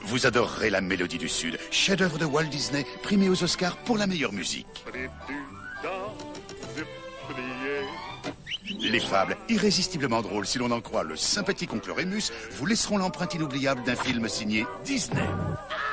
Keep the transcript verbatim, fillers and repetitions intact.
Vous adorerez La Mélodie du Sud, chef-d'œuvre de Walt Disney, primé aux Oscars pour la meilleure musique. Les fables, irrésistiblement drôles si l'on en croit le sympathique oncle Rémus, vous laisseront l'empreinte inoubliable d'un film signé Disney.